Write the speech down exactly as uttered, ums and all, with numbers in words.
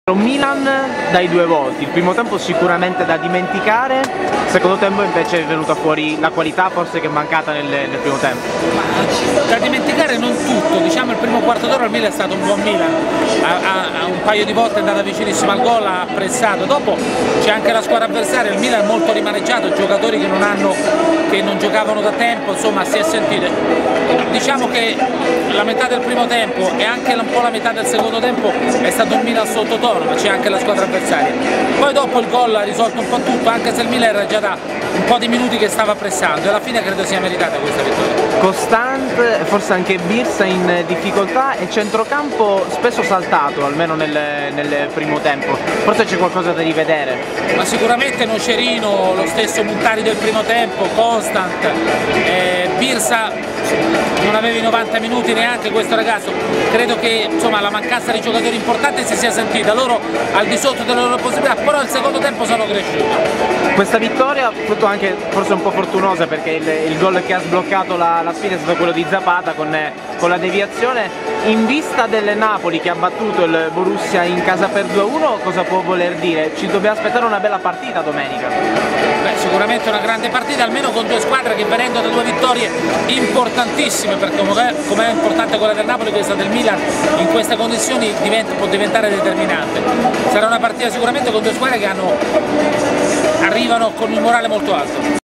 Milan dai due volti, il primo tempo sicuramente da dimenticare, il secondo tempo invece è venuta fuori la qualità forse che è mancata nel, nel primo tempo. Da dimenticare non tutto, diciamo il primo quarto d'ora il Milan è stato un buon Milan, ha, ha, un paio di volte è andata vicinissimo al gol, ha pressato, dopo c'è anche la squadra avversaria, il Milan è molto rimaneggiato, giocatori che non, hanno, che non giocavano da tempo, insomma si è sentito. Diciamo che la metà del primo tempo e anche un po' la metà del secondo tempo è stato un Milan sottotono, ma c'è anche la squadra avversaria. Poi dopo il gol ha risolto un po' tutto, anche se il Milan era già da un po' di minuti che stava pressando e alla fine credo sia meritata questa vittoria. Costante, forse anche Birsa in difficoltà e centrocampo spesso saltato, almeno nel, nel primo tempo. Forse c'è qualcosa da rivedere. Ma sicuramente Nocerino, lo stesso Montari del primo tempo, Constant, eh, Birsa non aveva i novanta minuti neanche questo ragazzo, credo che insomma, la mancanza di giocatori importanti si sia sentita, loro al di sotto delle loro possibilità, però al secondo tempo sono cresciuti. Questa vittoria, frutto anche forse un po' fortunosa perché il, il gol che ha sbloccato la, la sfida è stato quello di Zapata con, con la deviazione, in vista del Napoli che ha battuto il Borussia in casa per due a uno, cosa può voler dire? Ci dobbiamo aspettare una bella partita domenica? Beh, sicuramente una grande partita, almeno con due squadre che venendo da due vittorie importantissime, perché come è importante quella del Napoli, questa del Milan in queste condizioni diventa, può diventare determinante. Sarà una partita sicuramente con due squadre che hanno, arrivano con un morale molto alto.